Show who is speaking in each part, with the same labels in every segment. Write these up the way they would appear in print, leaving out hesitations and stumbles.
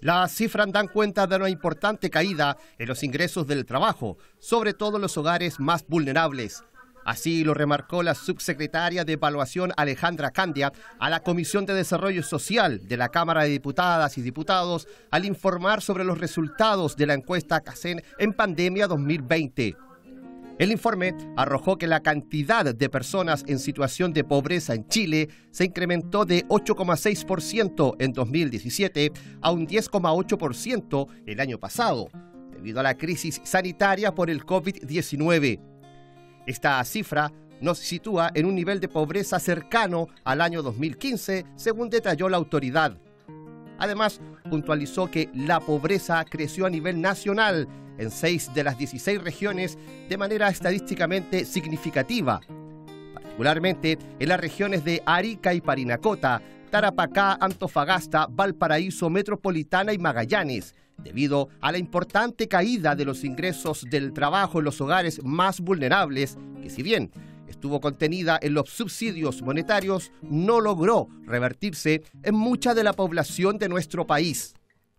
Speaker 1: Las cifras dan cuenta de una importante caída en los ingresos del trabajo, sobre todo en los hogares más vulnerables. Así lo remarcó la subsecretaria de Evaluación Alejandra Candia a la Comisión de Desarrollo Social de la Cámara de Diputadas y Diputados al informar sobre los resultados de la encuesta CACEN en pandemia 2020. El informe arrojó que la cantidad de personas en situación de pobreza en Chile se incrementó de 8,6% en 2017 a un 10,8% el año pasado, debido a la crisis sanitaria por el COVID-19. Esta cifra nos sitúa en un nivel de pobreza cercano al año 2015, según detalló la autoridad. Además, puntualizó que la pobreza creció a nivel nacional en 6 de las 16 regiones de manera estadísticamente significativa, particularmente en las regiones de Arica y Parinacota, Tarapacá, Antofagasta, Valparaíso, Metropolitana y Magallanes, debido a la importante caída de los ingresos del trabajo en los hogares más vulnerables, que si bien estuvo contenida en los subsidios monetarios, no logró revertirse en mucha de la población de nuestro país.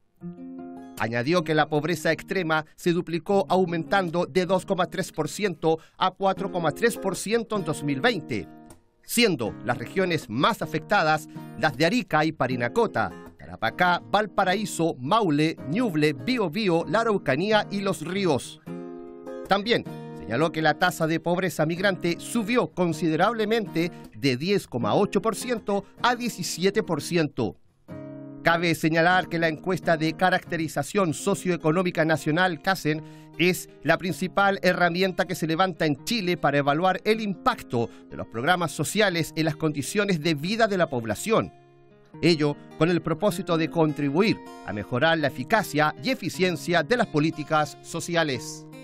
Speaker 1: Añadió que la pobreza extrema se duplicó aumentando de 2,3% a 4,3% en 2020, siendo las regiones más afectadas las de Arica y Parinacota, Tarapacá, Valparaíso, Maule, Ñuble, Biobío, la Araucanía y Los Ríos. También señaló que la tasa de pobreza migrante subió considerablemente de 10,8% a 17%. Cabe señalar que la encuesta de caracterización socioeconómica nacional CACEN es la principal herramienta que se levanta en Chile para evaluar el impacto de los programas sociales en las condiciones de vida de la población. Ello con el propósito de contribuir a mejorar la eficacia y eficiencia de las políticas sociales.